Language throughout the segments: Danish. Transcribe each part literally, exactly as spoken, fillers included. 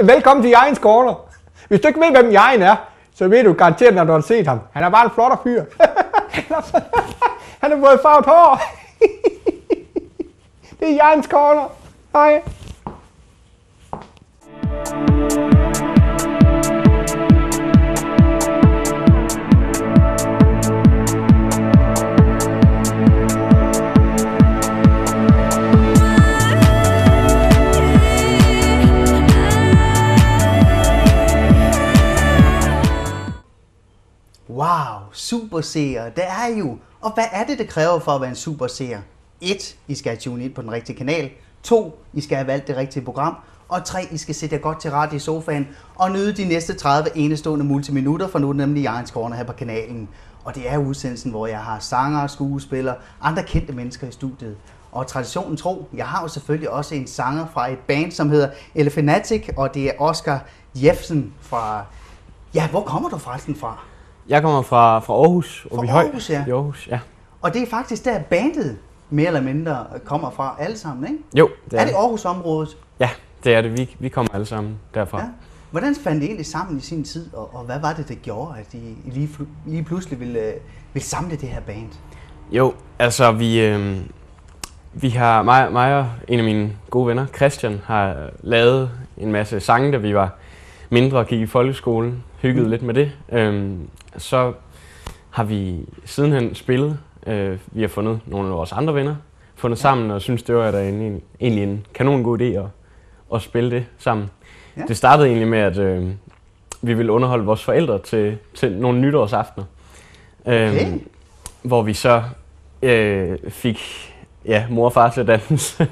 Velkommen til Jejens Corner. Hvis du ikke ved, hvem Jejen er, så ved du garanteret, når du har set ham. Han er bare en flot fyr. Han har fået farvet hår. Det er Jejens Corner. Hej. Wow, superseer, det er jo. Og hvad er det, det kræver for at være en superseer? et. I skal have tune ind på den rigtige kanal. to. I skal have valgt det rigtige program. Og tre. I skal sætte jer godt til rette i sofaen og nyde de næste tredive enestående multiminutter, for nu er det nemlig Jejens Corner her på kanalen. Og det er udsendelsen, hvor jeg har sanger, skuespillere, andre kendte mennesker i studiet. Og traditionen tro, jeg har jo selvfølgelig også en sanger fra et band, som hedder Elefanatic, og det er Oscar Jeffersen fra... Ja, hvor kommer du forresten fra? Jeg kommer fra, fra Aarhus. Fra Aarhus, ja. I Aarhus, ja. Og det er faktisk der bandet mere eller mindre kommer fra alle sammen, ikke? Jo, det er, er det Aarhus-området? Ja, det er det. Vi, vi kommer alle sammen derfra. Ja. Hvordan fandt I egentlig sammen i sin tid, og, og hvad var det, det gjorde, at I lige, lige pludselig ville, ville samle det her band? Jo, altså vi, øh, vi har, mig, mig og en af mine gode venner, Christian, har lavet en masse sange, da vi var mindre og gik i folkeskolen, hyggede mm. lidt med det. Øhm, så har vi sidenhen spillet. Øh, vi har fundet nogle af vores andre venner, fundet ja. sammen og synes det var da en, egentlig en kanon god idé at, at spille det sammen. Ja. Det startede egentlig med, at øh, vi ville underholde vores forældre til, til nogle nytårsaftener. Okay. Øh, hvor vi så øh, fik ja, mor og far til at danse.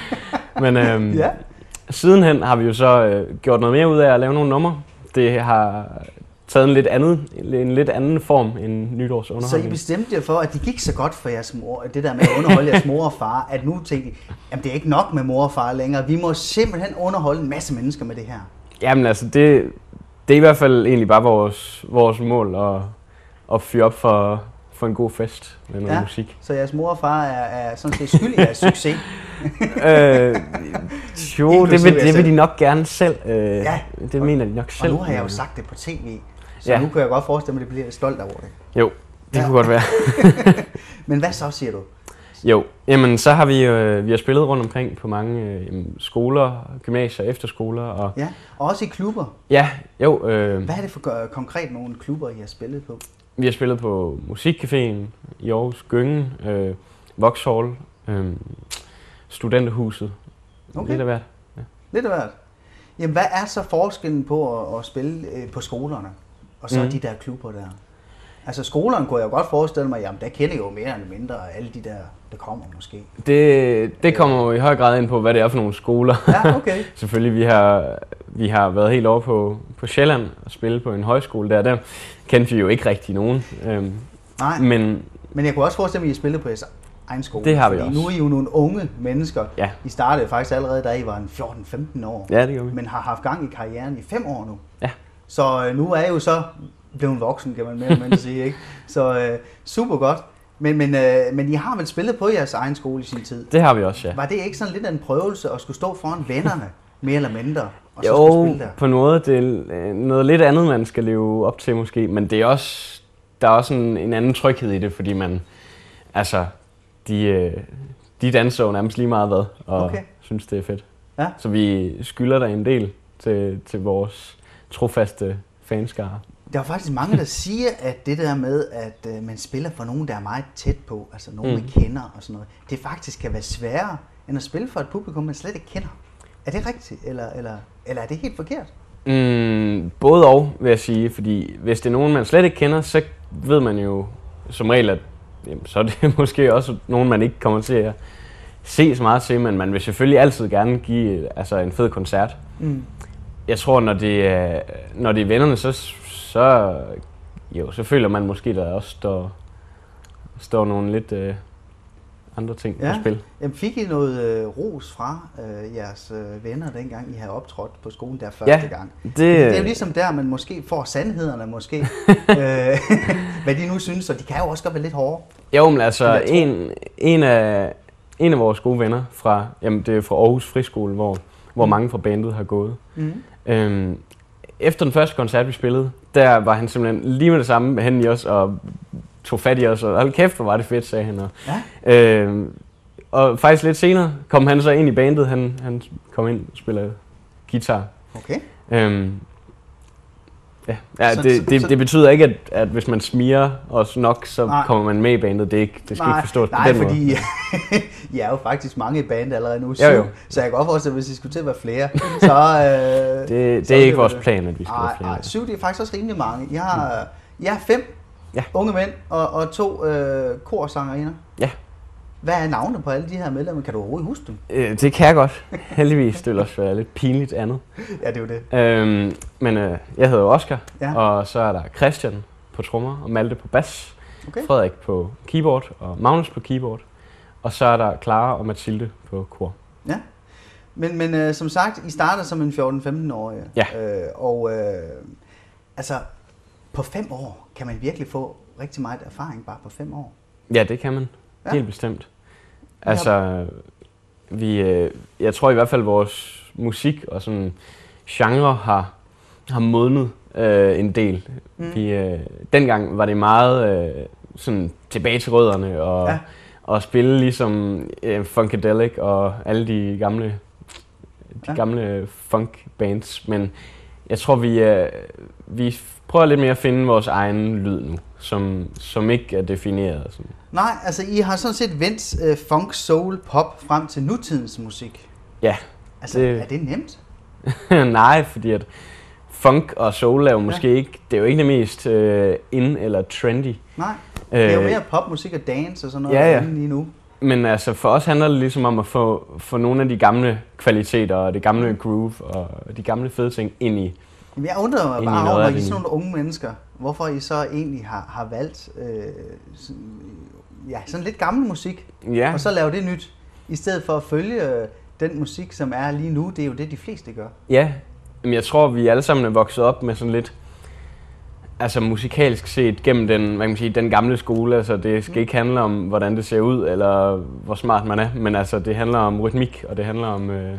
Men øh, ja. sidenhen har vi jo så øh, gjort noget mere ud af at lave nogle numre. Det har taget en lidt, andet, en lidt anden form end nytårsunderholdning. Så I bestemte jer for, at det gik så godt for jeres mor, det der med at underholde jeres mor og far, at nu tænkte I, jamen det er ikke nok med mor og far længere, vi må simpelthen underholde en masse mennesker med det her. Jamen altså, det, det er i hvert fald egentlig bare vores, vores mål at, at fyre op for, for en god fest med noget ja, musik. Så jeres mor og far er, er sådan set skyld i jeres succes? øh, jo, det vil, det vil de nok gerne selv. Øh, ja. Det mener de nok selv. Og nu har jeg jo sagt det på tv, så ja. nu kan jeg godt forestille mig, at det bliver stolt over det. Jo, det ja. kunne godt være. Men hvad så, siger du? Jo, jamen så har vi øh, vi har spillet rundt omkring på mange øh, skoler, gymnasier, efterskoler. Og ja, og også i klubber? Ja, jo. Øh, hvad er det for uh, konkret nogle klubber, I har spillet på? Vi har spillet på Musikcaféen i Aarhus, Gyngen, øh, Vauxhall, øh, Studenterhuset. Okay. Lidt af hvert. Ja. Lidt af hvert. Jamen, hvad er så forskellen på at, at spille øh, på skolerne, og så mm. de der klubber der? Altså skolerne kunne jeg jo godt forestille mig, jamen der kender jeg jo mere eller mindre alle de der, der kommer måske. Det, det kommer jo i høj grad ind på, hvad det er for nogle skoler. Ja, okay. Selvfølgelig, vi har, vi har været helt over på, på Sjælland og spille på en højskole der. Der kendte vi jo ikke rigtig nogen. Øhm, Nej, men, men jeg kunne også forestille mig, at I spillede på jeres egen skole. Det har vi også. Nu er I jo nogle unge mennesker. Ja. I startede faktisk allerede, da I var fjorten femten år. Ja, det gør vi. Men har haft gang i karrieren i fem år nu. Ja. Så øh, nu er I jo så blevet voksen, kan man mere eller mindre sige, ikke? Så øh, super godt. Men, men, øh, men I har vel spillet på jeres egen skole i sin tid? Det har vi også, ja. Var det ikke sådan lidt af en prøvelse at skulle stå foran vennerne, mere eller mindre, og så jo, skulle spille der? På en måde. Det er noget lidt andet, man skal leve op til måske, men det er også, der er også en, en anden tryghed i det, fordi man, altså, de, de danser jo nærmest lige meget hvad, og okay. synes, det er fedt. Ja. Så vi skylder der en del til, til vores trofaste fanskare. Der er faktisk mange, der siger, at det der med, at øh, man spiller for nogen, der er meget tæt på, altså nogen, mm. man kender og sådan noget, det faktisk kan være sværere, end at spille for et publikum, man slet ikke kender. Er det rigtigt, eller, eller, eller er det helt forkert? Mm, både og, vil jeg sige, fordi hvis det er nogen, man slet ikke kender, så ved man jo som regel, at jamen, så er det måske også nogen, man ikke kommer til at se så meget til, men man vil selvfølgelig altid gerne give altså, en fed koncert. Mm. Jeg tror, når det er, når det er vennerne, så, så, jo, så føler man måske, der også står, står nogle lidt øh, andre ting ja. på spil. Jamen, fik I noget øh, ros fra øh, jeres øh, venner, dengang I havde optrådt på skolen der første ja, gang? Det, det er jo ligesom der, man måske får sandhederne måske, øh, hvad de nu synes, og de kan jo også godt være lidt hårde. Jo, men altså, en, en, af, en af vores gode venner fra, jamen, det er fra Aarhus Friskole, hvor hvor mange fra bandet har gået. Mm. Øhm, efter den første koncert, vi spillede, der var han simpelthen lige med det samme hen i os og tog fat i os, og hold kæft, hvor var det fedt, sagde han. Og, Ja. øhm, og faktisk lidt senere kom han så ind i bandet, han, han kom ind og spillede guitar. Okay. Øhm, ja, ja Så- det, så- det, så- det betyder ikke, at, at hvis man smiger os nok, så Nej. kommer man med i bandet. Det, er ikke, det skal Nej, ikke forstås nej, på den fordi måde. I er jo faktisk mange i bandet allerede nu. Jo, Syv, jo. Så jeg kan godt forestille, hvis I skulle til at være flere, så... Øh, Det, det så er ikke det- vores plan, at vi skal være Nej, flere. nej, syv det er faktisk også rimelig mange. Jeg har, jeg har fem Ja. unge mænd og, og to øh, korsangerinder. Ja. Hvad er navnene på alle de her medlemmer? Kan du overhovedet huske dem? Øh, det kan jeg godt. Heldigvis. Det vil også være lidt pinligt andet. Ja, det er jo det. Øhm, men øh, jeg hedder Oscar, Ja. og så er der Christian på trommer, og Malte på bas, Okay. Frederik på keyboard, og Magnus på keyboard. Og så er der Clara og Mathilde på kor. Ja. Men, men øh, som sagt, I starter som en fjorten-femten-årig. Ja. Øh, og øh, altså, på fem år kan man virkelig få rigtig meget erfaring bare på fem år. Ja, det kan man. Ja. Ja. Helt bestemt. Altså, vi, øh, jeg tror i hvert fald, vores musik og sådan genre har, har modnet øh, en del. Mm. Mm. Vi, øh, dengang var det meget øh, sådan tilbage til rødderne og, Ja. ja. og spille ligesom øh, Funkadelic og alle de gamle, de Ja. ja. gamle funk bands. Men jeg tror, vi, øh, vi prøver lidt mere at finde vores egen lyd nu, som, som ikke er defineret. Sådan. Nej, altså I har sådan set vendt øh, funk, soul, pop frem til nutidens musik. Ja. Altså, Det- er det nemt? Nej, fordi at funk og soul er jo måske ja. ikke, det er jo ikke det mest øh, in eller trendy. Nej, det er jo Øh, mere popmusik og dance og sådan noget ja, ja. lige nu. Men altså for os handler det ligesom om at få, få nogle af de gamle kvaliteter og det gamle groove og de gamle fede ting ind i. Jamen, jeg undrer mig Ind i bare noget over, af når I er det sådan nogle unge mennesker, hvorfor I så egentlig har, har valgt øh, sådan, ja, sådan lidt gammel musik, Ja, og så lave det nyt, i stedet for at følge øh, den musik, som er lige nu. Det er jo det, de fleste gør. ja. Men jeg tror, vi alle sammen er vokset op med sådan lidt, altså musikalsk set gennem den, hvad kan man sige, den gamle skole. Altså det skal ikke handle om, hvordan det ser ud, eller hvor smart man er, men altså det handler om rytmik, og det handler om øh,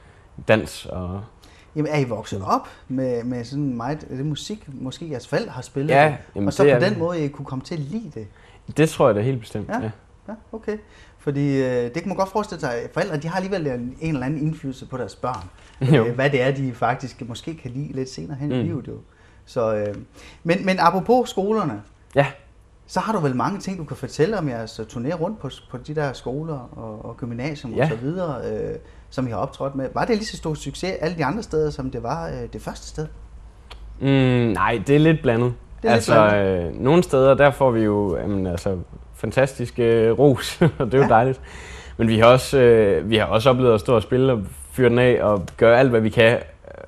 dans og... Jamen, er I vokset op med, med sådan meget det musik, måske jeres forældre har spillet Ja, det, jamen, og så det på er den det. måde, I kunne komme til at lide det? Det tror jeg da helt bestemt, Ja. ja. Ja, okay. Fordi øh, det kan man godt forestille sig, at forældre de har alligevel en, en eller anden indflydelse på deres børn. Jo. Øh, hvad det er, de faktisk måske kan lide lidt senere hen i Mm. livet. Jo. Så, øh, men, men apropos skolerne, Ja. så har du vel mange ting, du kan fortælle om jeres turné rundt på, på de der skoler og, og gymnasium Ja. og så videre, øh, som I har optrådt med. Var det lige så stor succes alle de andre steder, som det var øh, det første sted? Mm, nej, det er lidt blandet. Det er lidt altså, øh, nogle steder, der får vi jo jamen, altså, fantastisk øh, ros, og det er jo Ja. dejligt. Men vi har, også, øh, vi har også oplevet at stå og spille og fyre den af og gøre alt, hvad vi kan,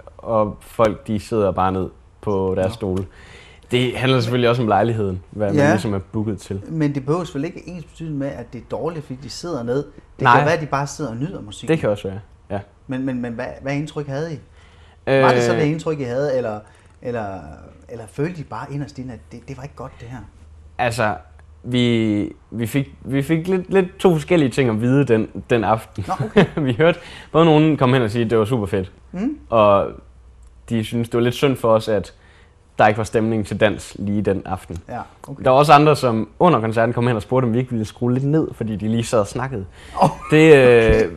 og folk de sidder bare ned på deres Nå. stole. Det handler selvfølgelig også om lejligheden, hvad Ja. man ligesom er booket til. Men det behøver vel ikke ens betydning med, at det er dårligt, fordi de sidder ned. Det Nej. kan være, at de bare sidder og nyder musik. Det kan også være, ja. Men, men, men hvad, hvad indtryk havde I? Var det så det indtryk, I havde, eller, eller, eller følte I bare inderst inde, at det, det var ikke godt, det her? Altså, vi, vi fik, vi fik lidt, lidt to forskellige ting at vide den, den aften. Nå, okay. Vi hørte både nogen komme hen og sige, at det var super fedt. Mm. Og de synes det var lidt synd for os, at der ikke var stemning til dans lige den aften. Ja, okay. Der var også andre, som under koncerten kom hen og spurgte, om vi ikke ville skrue lidt ned, fordi de lige sad og snakkede. Oh, Det, øh,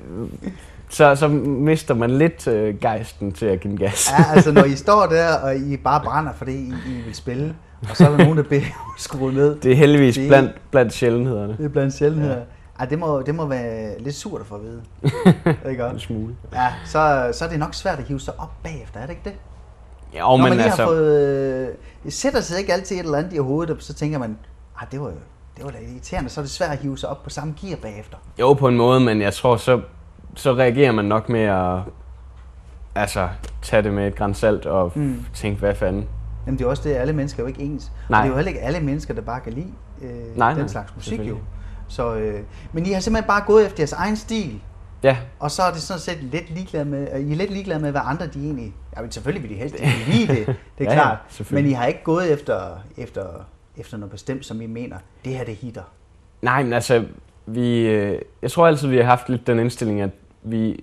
så, så mister man lidt øh, gejsten til at give den gas. Ja, altså når I står der, og I bare brænder for det, I, I vil spille, og så er der nogen, der beder jer at skrue ned. Det er heldigvis Det- blandt, blandt sjældenhederne. Det er blandt sjældenheder. Ja. Ej, det må, det må være lidt surt at få at vide. Ikke En godt? smule. Ja, så, så er det nok svært at hive sig op bagefter, er det ikke det? Jo, Når man men lige altså, har fået... Øh, sætter sig ikke altid et eller andet i hovedet, og så tænker man, ah, det var jo det var da irriterende, så er det svært at hive sig op på samme gear bagefter. jo på en måde, men jeg tror, så, så reagerer man nok med at altså, tage det med et gran salt og Mm. mm. tænke, hvad fanden. Jamen det er også det, alle mennesker er jo ikke ens. Nej. Og det er jo heller ikke alle mennesker, der bare kan lide øh, Nej, den nej, slags musik jo. selvfølgelig. Så, øh, men I har simpelthen bare gået efter jeres egen stil, Ja, og så er det sådan set lidt ligeglade med, øh, I er lidt ligeglade med, hvad andre de egentlig... Ja, men selvfølgelig vil de helst ikke lide det, det er Ja, ja, klart. selvfølgelig. Men I har ikke gået efter, efter, efter noget bestemt, som I mener, det her det hitter. nej, men altså, vi, øh, jeg tror altid, vi har haft lidt den indstilling, at vi,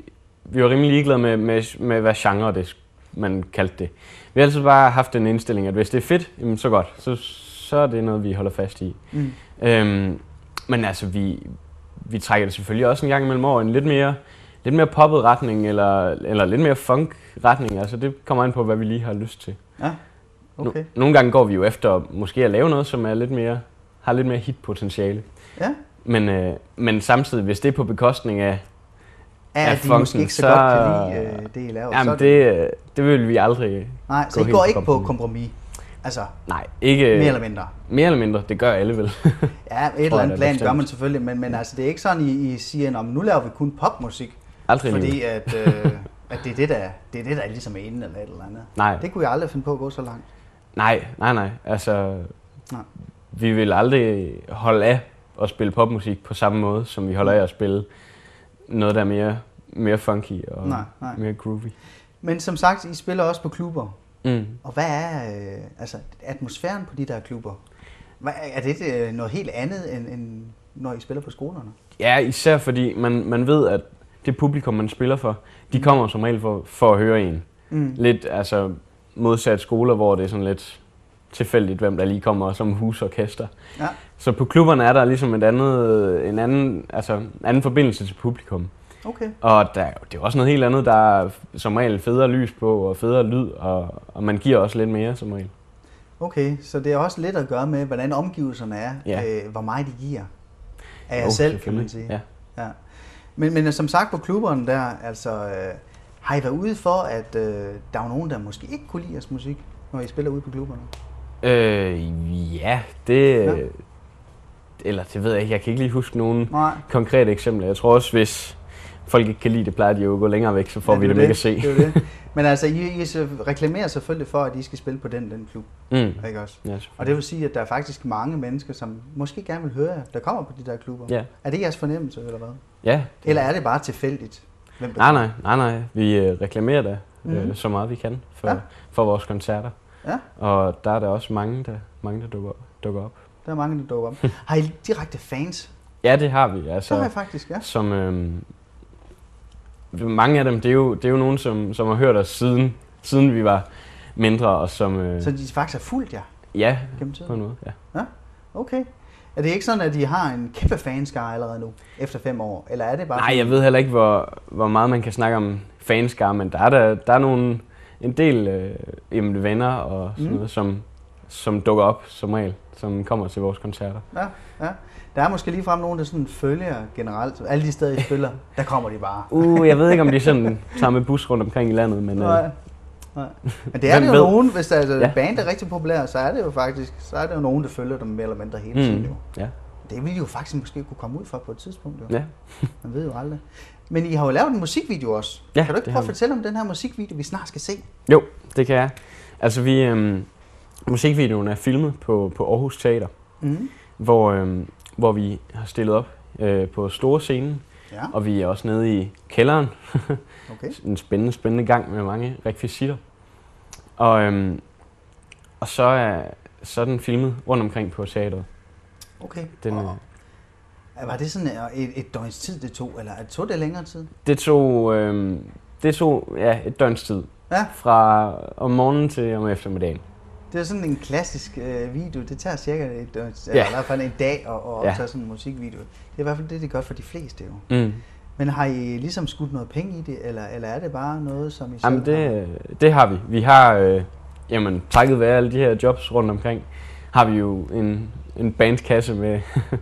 vi var rimelig ligeglade med, med, med hvad genre det, man kaldte det. Vi har altid bare haft den indstilling, at hvis det er fedt, jamen så godt. Så, så er det noget, vi holder fast i. Mm. Øhm, men altså, vi, vi trækker det selvfølgelig også en gang imellem over en lidt mere, lidt mere poppet retning, eller, eller lidt mere funk retning. Altså, det kommer an på, hvad vi lige har lyst til. Ja, okay. No, nogle gange går vi jo efter måske at lave noget, som er lidt mere, har lidt mere hitpotentiale. Ja. Men, øh, men samtidig, hvis det er på bekostning af Ja, af de funken, måske ikke så, så godt kan lide øh, det, I laver. Jamen, så det, det vil vi aldrig. Nej, så gå I går helt ikke på kompromis. kompromis? Altså, Nej, ikke mere eller mindre? Mere eller mindre, det gør alle vel. Ja, et eller andet plan gør man selvfølgelig, men, men altså, det er ikke sådan, I, I siger, at nu laver vi kun popmusik. Aldrig fordi at, øh, at det er det, der, det er det, der ligesom er inde eller et eller andet. Nej. Det kunne jeg aldrig finde på at gå så langt. Nej, nej, nej. Altså, nej. Vi vil aldrig holde af at spille popmusik på samme måde, som vi holder af at spille noget, der er mere, mere funky og nej, nej. mere groovy. Men som sagt, I spiller også på klubber. Mm. Og hvad er øh, altså, atmosfæren på de der klubber? Hvad, er det øh, noget helt andet, end, end når I spiller på skolerne? Ja, især fordi man, man ved, at det publikum, man spiller for, de kommer som regel for, for at høre en. Mm. Lidt altså modsat skoler, hvor det er sådan lidt tilfældigt, hvem der lige kommer som husorkester. Ja. Så på klubberne er der ligesom et andet, en anden, altså, anden forbindelse til publikum. Okay. Og der, det er også noget helt andet, der er som regel federe lys på og federe lyd, og, og man giver også lidt mere som regel. Okay, så det er også lidt at gøre med, hvordan omgivelserne er, ja. øh, hvor meget de giver af jer jo, selv, kan man sige. Ja. Ja. Men, men som sagt på klubberne der, altså, øh, har I været ude for, at øh, der er nogen, der måske ikke kunne lide jeres musik, når I spiller ude på klubberne? Øh, ja, det... Ja. Eller det ved jeg ikke, jeg kan ikke lige huske nogen Nej. konkrete eksempler. Jeg tror også, hvis folk ikke kan lide det, plejer de jo at gå længere væk, så får ja, vi dem det. ikke at se. Det er det. Men altså, I, I reklamerer selvfølgelig for, at I skal spille på den den klub, mm. ikke også? Ja, og det vil sige, at der er faktisk mange mennesker, som måske gerne vil høre jer, der kommer på de der klubber. Ja. Er det jeres fornemmelse, eller hvad? Ja. Eller er det bare tilfældigt? Hvem nej, nej, nej, nej. Vi øh, reklamerer da mm. øh, så meget vi kan for, ja. for vores koncerter. Ja. Og der er der også mange, der, mange, der dukker, dukker op. Der er mange, der dukker op. Har I direkte fans? Ja, det har vi. Altså, det har I faktisk, ja. Som, øhm, mange af dem, det er jo, det er jo nogen, som, som har hørt os siden, siden vi var mindre. Og som, øh, så de faktisk har fulgt jer? Ja, på en måde, ja. Ja, okay. Er det ikke sådan, at de har en kæmpe fanskare allerede nu, efter fem år? Eller er det bare... Nej, jeg ved heller ikke, hvor, hvor meget man kan snakke om fanskare, men der er, der, der er nogle, en del øh, jamen, venner og sådan mm. noget, som, som dukker op som regel, som kommer til vores koncerter. Ja, ja. Der er måske ligefrem nogen, der sådan følger generelt. Alle de steder, I spiller, der kommer de bare. Uh, jeg ved ikke, om de sådan tager med bus rundt omkring i landet, men... Nej. Øh, Nej. Men det er det jo ved? nogen, hvis der er, altså, ja. band er rigtig populær, så er det jo faktisk, så er det jo nogen, der følger dem mere eller mindre hele tiden. Mm. Jo. Ja. Det ville I jo faktisk måske kunne komme ud fra på et tidspunkt. Jo. Ja. Man ved jo aldrig. Men I har jo lavet en musikvideo også. Ja, kan du ikke prøve at fortælle om den her musikvideo, vi snart skal se? Jo, det kan jeg. Altså vi, øhm, musikvideoen er filmet på, på Aarhus Teater, mm. hvor, øhm, hvor vi har stillet op øh, på store scenen. Ja. Og vi er også nede i kælderen. Okay. En spændende, spændende gang med mange rekvisitter. Og, øhm, og så er, så er den filmet rundt omkring på teateret. Okay. Den, og, øh, var det sådan et, et døgns tid, det tog, eller tog det længere tid? Det tog, øhm, det tog ja, et døgns tid. Ja. Fra om morgenen til om eftermiddagen. Det er sådan en klassisk øh, video. Det tager cirka et døgns, ja. eller i hvert fald en dag at, at optage ja. sådan en musikvideo. Det er i hvert fald det, det gør for de fleste jo. Mm. Men har I ligesom skudt noget penge i det, eller, eller er det bare noget, som I selv jamen det, har? Det har vi. Vi har, øh, jamen takket være alle de her jobs rundt omkring, har vi jo en, en bandkasse med,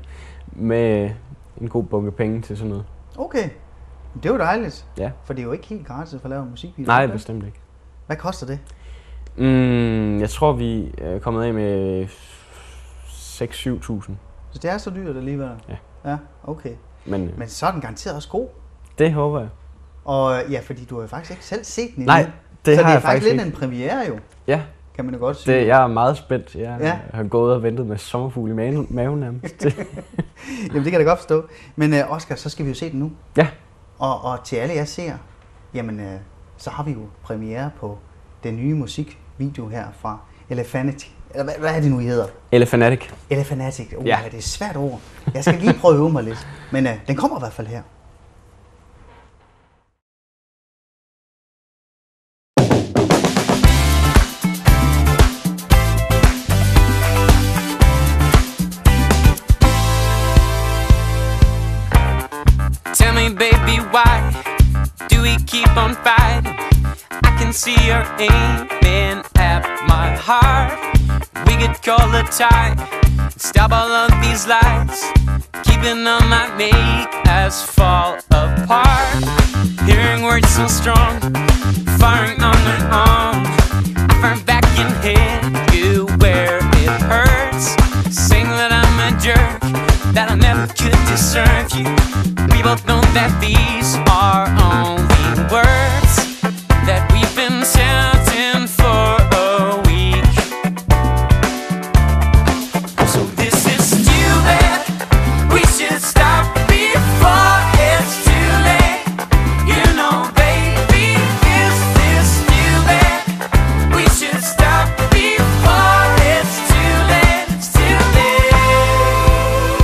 med en god bunke penge til sådan noget. Okay. Det er jo dejligt. Ja. For det er jo ikke helt gratis at få lavet en musikvideo. Nej, bestemt ikke. Hvad koster det? Mm, jeg tror, vi er kommet af med seks til syv tusind. Så det er så dyrt alligevel? Ja. Ja, okay. Men, Men så er den garanteret også god. Det håber jeg. Og ja, fordi du har jo faktisk ikke selv set den endnu. Nej, det så har det er jeg faktisk lidt ikke. en premiere jo. Ja. Kan man jo godt sige. Det, jeg er meget spændt. Jeg ja. har gået og ventet med sommerfugle i maven, maven nærmest. Jamen det kan jeg godt forstå. Men uh, Oscar, så skal vi jo se den nu. Ja. Og, og til alle jer ser, jamen uh, så har vi jo premiere på den nye musikvideo her fra Elefanatic. Eller hvad, hvad er det nu, I hedder? Elefanatic. Elefanatic. Uh, ja. Det er et svært ord. Jeg skal lige prøve at øve mig lidt. Men uh, den kommer i hvert fald her. keep on fighting. I can see her aiming at my heart. We could call the tide, stop all of these lies, keeping on my make us fall apart. Hearing words so strong, firing on and on. I fire back and hit you where it hurts. Saying that I'm a jerk, that I never could deserve you. We both know that these are only words that we've been shouting for a week. So this is stupid, we should stop before it's too late. You know, baby, this is stupid, we should stop before it's too late. It's too late.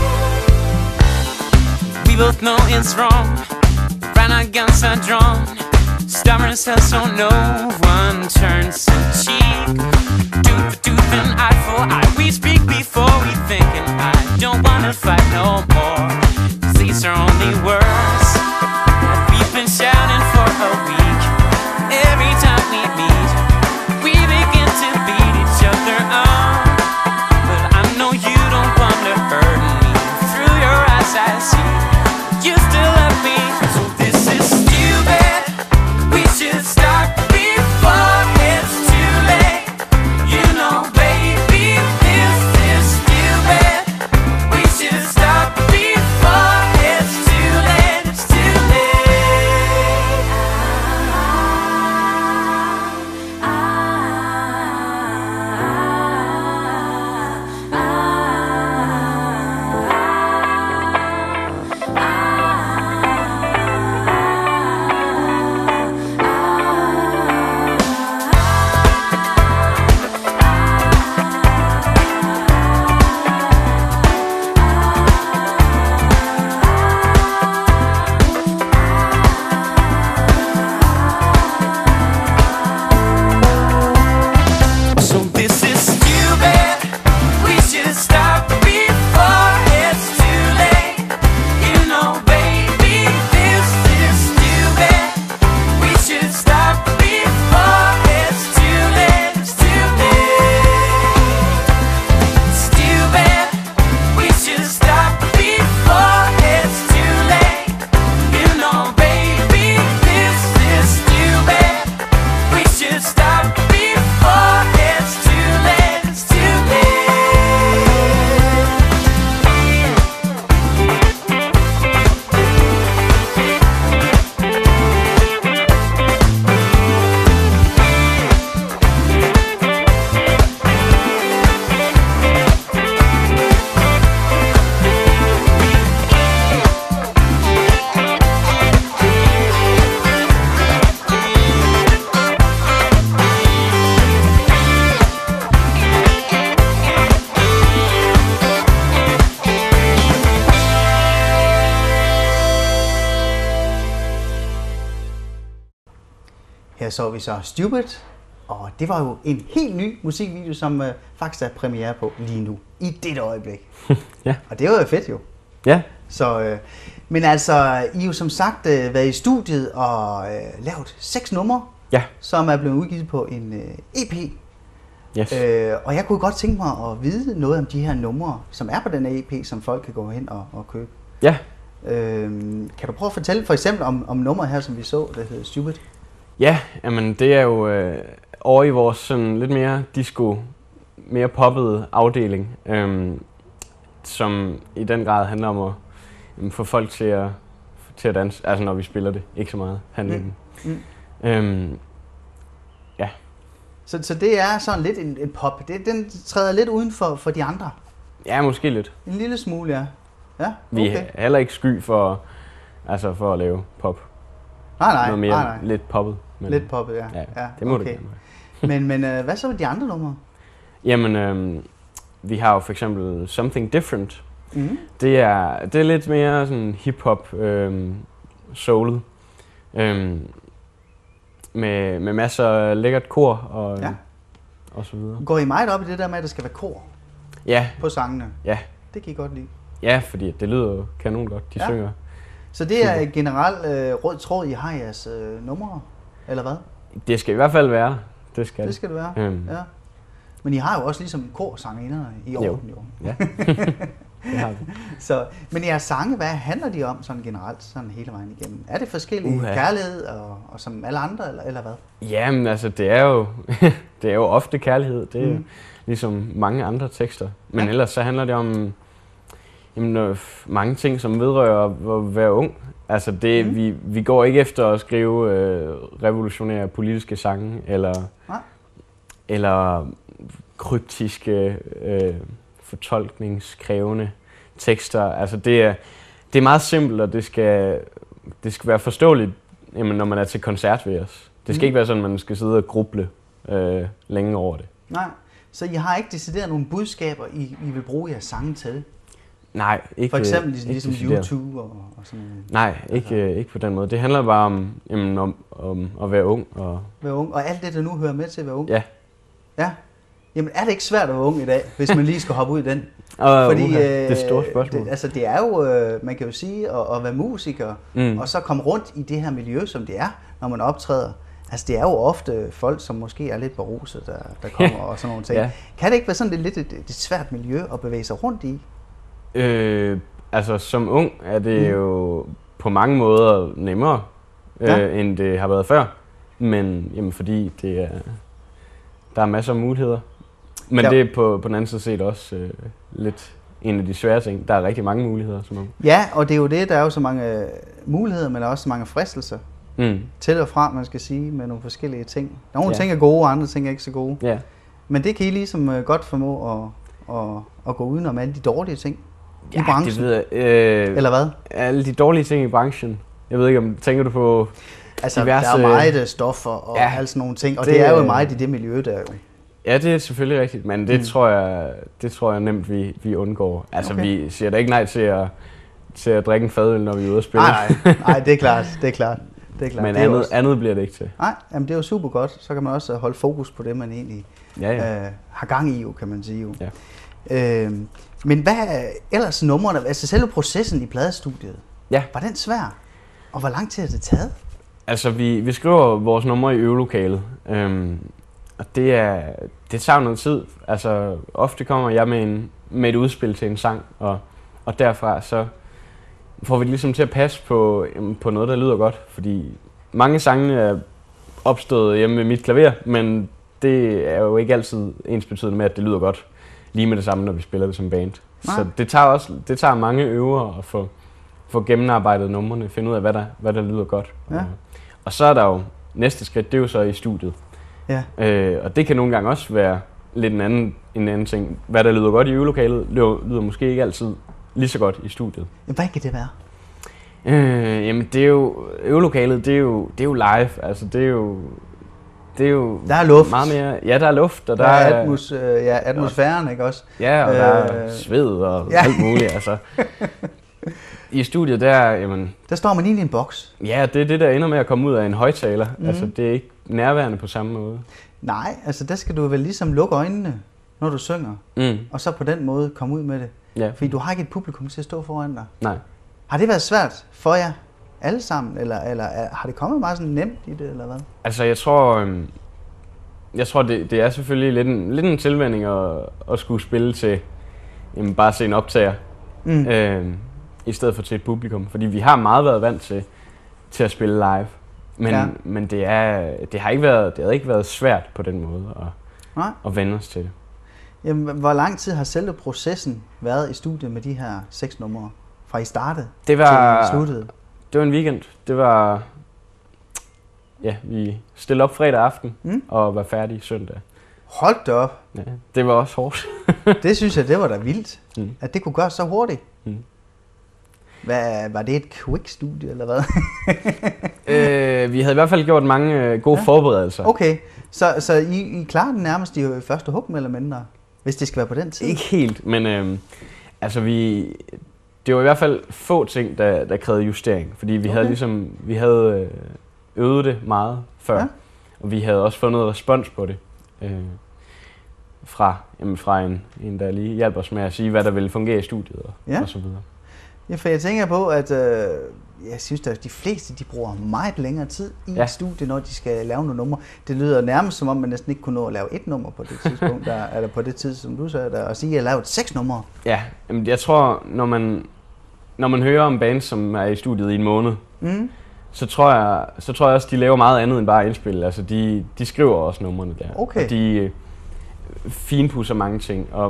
We both know it's wrong, right, our guns are drawn. Stubborn says so no one turns a cheek. Tooth for tooth and eye for eye, we speak before we think. And I don't wanna fight no more, 'cause these are only words that we've been shouting for a week. Every time we meet, we begin to beat each other up. But I know you don't wanna hurt me. Through your eyes I see you still love me. So this is stupid, we should stop before it's too late. You know, baby, this is stupid, we should stop before it's too late. It's too late. So this is stupid, we should stop before it's too late. You know, baby, this is stupid, we should stop before it's too late. It's too late. Stupid, we should stop before it's too late. You know, baby, this is stupid, we should stop before it's too late. It's too Her så vi så Stupid, og det var jo en helt ny musikvideo, som øh, faktisk er premiere på lige nu, i dette øjeblik. Ja. Og det var jo fedt jo. Ja, Så, øh, men altså, I er jo som sagt øh, været i studiet og øh, lavet seks numre, ja, som er blevet udgivet på en øh, E P. yes. Øh, og jeg kunne godt tænke mig at vide noget om de her numre, som er på den her E P, som folk kan gå hen og, og købe. Ja, Øh, kan du prøve at fortælle for eksempel om, om nummeret her, som vi så, der hedder Stupid? ja, jamen det er jo øh, over i vores sådan lidt mere disco, mere poppede afdeling, øhm, som i den grad handler om at jamen, få folk til at, til at danse, altså når vi spiller det, ikke så meget handlingen. Mm. Mm. Øhm, ja, Så, så det er sådan lidt en, en pop. Det, den træder lidt uden for, for de andre. ja, måske lidt. En lille smule, ja. Ja, Vi okay. er heller ikke sky for, altså for at lave pop. Nej, nej, Noget mere nej, nej. lidt poppet. Men, Lidt poppet, ja. ja, det må okay. det gerne være. men men øh, hvad så med de andre numre? Jamen, øhm, vi har jo for eksempel Something Different. Mm. Det er, det er lidt mere sådan hip-hop, øhm, soulet. Øhm, med, med masser af lækkert kor og, Ja. og så videre. Går I meget op i det der med, at der skal være kor Ja, på sangene? ja. Det kan I godt lide. Ja, fordi det lyder jo kanon godt. De Ja. ja. synger Så det er en generel øh, rød tråd, I har i jeres øh, numre, eller hvad? Det skal i hvert fald være. Det skal Det skal det være, Øhm. ja. Men I har jo også ligesom korsangerne i orden, jo. jo. Ja, det har vi. Så, men jeres sange, hvad handler de om sådan generelt, sådan hele vejen igennem? Er det forskellige Uha. kærlighed og, og som alle andre, eller, eller hvad? Jamen altså, det er jo, det er jo ofte kærlighed. Det er Mm. mm. ligesom mange andre tekster. Men Ja. ellers så handler det om jamen, øh, mange ting, som vedrører at være ung. Altså, det, Mm. mm. vi, vi går ikke efter at skrive øh, revolutionære politiske sange, eller, Nej. eller kryptiske, øh, fortolkningskrævende tekster. Altså, det er, det er meget simpelt, og det skal, det skal være forståeligt, jamen, når man er til koncert ved os. Det skal Mm. ikke være sådan, at man skal sidde og gruble øh, længe over det. Nej, så I har ikke decideret nogle budskaber, I, I vil bruge jeres sange til? Nej, ikke For eksempel øh, ligesom, ikke ligesom decideret. YouTube og, og sådan noget. Nej, ikke, øh, ikke på den måde. Det handler bare om, jamen, om, om at være ung. Og, Være ung, og alt det, der nu hører med til at være ung? ja. Ja. Jamen er det ikke svært at være ung i dag, hvis man lige skal hoppe ud i den? Og, Fordi uha, det er et stort spørgsmål. Det, altså det er jo, øh, man kan jo sige, at, at være musiker, Mm. og så komme rundt i det her miljø, som det er, når man optræder. Altså det er jo ofte folk, som måske er lidt beruset, der, der kommer og sådan nogle ting. Ja. Kan det ikke være sådan lidt et, et svært miljø at bevæge sig rundt i? Øh, altså, som ung er det Mm. jo på mange måder nemmere, øh, Ja. end det har været før. Men jamen, fordi det er, der er masser af muligheder. Men Ja. det er på, på den anden side set også øh, lidt en af de svære ting. Der er rigtig mange muligheder som ung. Ja, og det er jo det, der er jo så mange øh, muligheder, men der er også så mange fristelser Mm. til og fra, man skal sige, med nogle forskellige ting. Nogle Ja. ting er gode, og andre ting er ikke så gode. Ja. Men det kan I ligesom øh, godt formå at, at, at gå udenom alle de dårlige ting i Ja, branchen. det ved jeg. Øh, Eller hvad? alle de dårlige ting i branchen. Jeg ved ikke, om tænker du på... Altså, diverse- der er jo meget øh, stoffer og ja, Ja, alle sådan nogle ting, og det- det, det er jo meget i det miljø, der er jo. Ja, det er selvfølgelig rigtigt, men det, Mm. mm. tror, jeg, det tror jeg nemt, vi, vi undgår. Altså, Okay. vi siger da ikke nej til at, til at drikke en fadøl, når vi er ude at spille. Nej, nej, nej, det er klart, det er klart. Det er klart. Men det er jo andet, også, andet bliver det ikke til. nej, jamen det er jo super godt, så kan man også holde fokus på det, man egentlig Ja, ja. øh, har gang i, jo, kan man sige. Jo. Ja. Øh, men hvad er ellers numrene, altså selve processen i pladestudiet, Ja. var den svær? Og hvor lang tid har det taget? Altså, vi, vi skriver vores numre i øvelokalet, øhm, og det, er, det tager noget tid. Altså, ofte kommer jeg med, en, med et udspil til en sang, og, og derfra så får vi det ligesom til at passe på, jamen, på noget, der lyder godt. Fordi mange sange er opstået hjemme ved mit klaver, men det er jo ikke altid ensbetydende med, at det lyder godt lige med det samme, når vi spiller det som band. Nej. Så det tager også det tager mange øver at få, få gennemarbejdet numrene, finde ud af, hvad der, hvad der lyder godt. Ja. Og, og så er der jo næste skridt, det er jo så i studiet. Ja. Øh, og det kan nogle gange også være lidt en anden, en anden ting. Hvad der lyder godt i øvelokalet, lyder, lyder måske ikke altid lige så godt i studiet. Jamen, hvad kan det være? Øh, jamen det er jo, øvelokalet, det er jo, det er jo live, altså det er jo, det er jo Der er luft. meget mere, ja der er luft, og Der, der, der er er, atmos, øh, ja, atmosfæren, ikke også? ja, og der er øh, sved og ja. alt muligt, altså. I studiet der, jamen, Der står man i en boks. ja, det er det, der ender med at komme ud af en højtaler, Mhm. mm. altså det er ikke nærværende på samme måde. Nej, altså der skal du vel ligesom lukke øjnene, når du synger, Mm. og så på den måde komme ud med det. Ja, Fordi du har ikke et publikum til at stå foran dig. nej. Har det været svært for jer alle sammen, eller, eller er- har det kommet meget sådan nemt i det, eller hvad? Altså, jeg tror, øhm, jeg tror det, det er selvfølgelig lidt en, lidt en tilvænning at, at skulle spille til jamen, bare se en optager, Mm. øhm, i stedet for til et publikum. Fordi vi har meget været vant til, til at spille live. Men, Ja. ja. men det, er, det, har ikke været, det har ikke været svært på den måde at, Nej. at vende os til det. Jamen, hvor lang tid har selve processen været i studiet med de her seks numre? Fra I startede Det var, til I sluttede? det var en weekend. Det var... Ja, vi stillede op fredag aften Mm. og var færdige søndag. Hold da op. Ja, det var også hårdt. Det synes jeg, det var da vildt, Mm. at det kunne gøres så hurtigt. Mm. Hvad, var det et quick-studie, eller hvad? øh, vi havde i hvert fald gjort mange øh, gode Ja. ja. forberedelser. Okay, så, så I, I klarer den nærmest i første hug, eller mindre, hvis det skal være på den tid? Ikke helt, men øh, altså vi... Det var i hvert fald få ting, der, der krævede justering. Fordi vi Okay. havde ligesom... Vi havde øh, øvet det meget før. Ja. Ja. Og vi havde også fundet respons på det. Øh, fra, jamen, fra en, en, der lige hjalp os med at sige, hvad der ville fungere i studiet og, Ja. og så videre. Ja, for jeg tænker på, at øh, jeg synes, at de fleste de bruger meget længere tid i Ja. et studie, når de skal lave nogle numre. Det lyder nærmest som om, man næsten ikke kunne nå at lave et nummer på det tidspunkt, der, eller på det tid, som du sagde, der, og sige, at jeg har lavet seks numre. Ja, jamen, jeg tror, når man, når man hører om bands, som er i studiet i en måned, Mm. så tror jeg, så tror jeg også, de laver meget andet end bare indspil. Altså, de, de skriver også numrene der. Okay. Og de øh, finpudser mange ting. Og,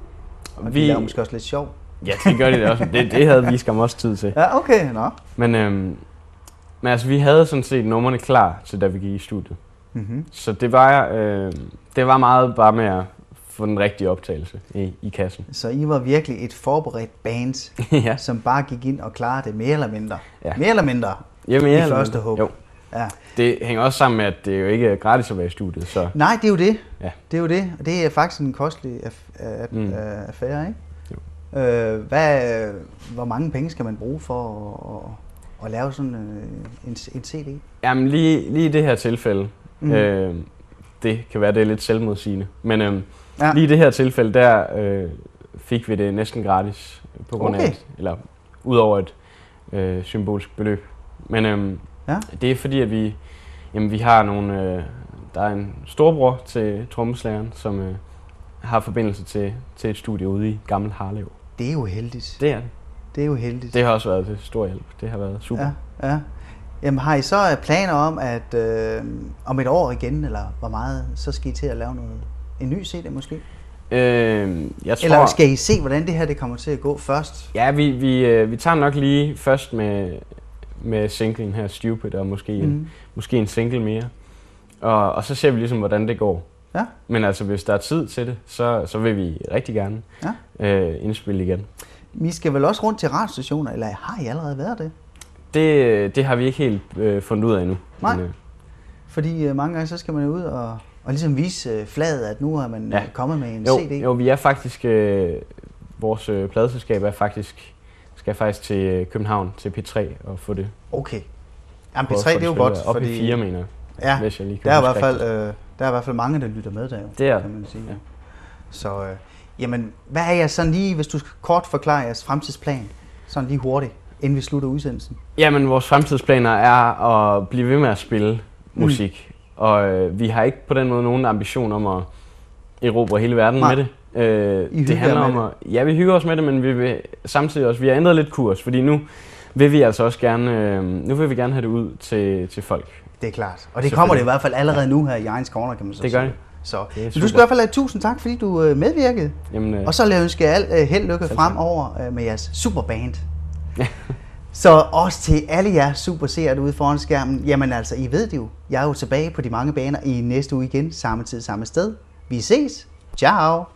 Og vi... de laver måske også lidt sjov. Ja, det gør de det også. Det, det havde vi skam også tid til. Ja, okay, nå. Men, øhm, men altså, vi havde sådan set numrene klar til, da vi gik i studiet. Mm-hmm. Så det var, øh, det var meget bare med at få den rigtige optagelse i, i kassen. Så I var virkelig et forberedt band, Ja. som bare gik ind og klarede det mere eller mindre. Ja. Mere eller mindre. Jamen, I ja, første hug. Jo. Ja. Det hænger også sammen med, at det jo ikke er gratis at være i studiet, så Nej, det er jo det. ja. Det er jo det. Og det er faktisk en kostelig aff- aff- Mm. øh, affære, ikke? Øh, hvad, hvor mange penge skal man bruge for at, at, at lave sådan øh, en, en C D? Jamen, lige, lige i det her tilfælde, Mm. mm. øh, det kan være, det er lidt selvmodsigende, men øh, Ja. ja. lige i det her tilfælde, der øh, fik vi det næsten gratis, på grund Okay. af, et, eller ud over et øh, symbolsk beløb. Men øh, Ja. det er fordi, at vi, jamen, vi har nogle, øh, der er en storbror til trommeslageren, som øh, har forbindelse til, til et studie ude i Gammel Harlev. Det er jo heldigt. Det er det. Det er jo heldigt. Det har også været til stor hjælp. Det har været super. Ja, ja. Jamen har I så planer om, at øh, om et år igen, eller hvor meget, så skal I til at lave noget, en ny C D måske? Øh, jeg tror, Eller skal I se, hvordan det her det kommer til at gå først? Ja, vi, vi, øh, vi tager nok lige først med, med singlen her, Stupid, og måske, mm. Mhm. en, måske en single mere. Og, og så ser vi ligesom, hvordan det går. Ja. Men altså, hvis der er tid til det, så, så vil vi rigtig gerne Ja. øh, indspille igen. I skal vel også rundt til radiostationer, eller har I allerede været det? Det, det har vi ikke helt øh, fundet ud af endnu. Nej. Men, øh, Fordi øh, mange gange så skal man jo ud og, og ligesom vise øh, flaget, at nu er man Ja. ja. kommet med en jo, C D. jo, vi er faktisk, øh, vores øh, pladeselskab er faktisk, skal faktisk til øh, København, til P tre, og få det. Okay. Jamen P prøve at tre, få det er jo spillet. godt, Op fordi i fire, mener jeg, ja, hvis jeg lige kan der er, i huske hvert fald, rigtigt. øh, der er i hvert fald mange, der lytter med der jo, Det er kan man sige. ja. Så øh, jamen, hvad er jeres sådan lige, hvis du skal kort forklare jeres fremtidsplan, sådan lige hurtigt, inden vi slutter udsendelsen? Jamen, vores fremtidsplaner er at blive ved med at spille musik. Mm. Og øh, vi har ikke på den måde nogen ambition om at erobre hele verden Nej. med det. Øh, I hygger det handler jer om med at, ja, vi hygger os med det, men vi vil samtidig også, vi har ændret lidt kurs, fordi nu vil vi altså også gerne, øh, nu vil vi gerne have det ud til, til folk. Det er klart. Og det kommer det i hvert fald allerede nu her i Ejens Corner, kan man så Det gør sige. det. Så Det er men du super. skal i hvert fald have tusind tak, fordi du øh, medvirkede. Jamen, øh, Og så vil jeg ønske jer alt øh, held lykke Selv tak. fremover øh, med jeres superband. Så også til alle jer superseere derude foran skærmen. Jamen altså, I ved det jo. Jeg er jo tilbage på de mange baner i næste uge igen. Samme tid, samme sted. Vi ses. Ciao.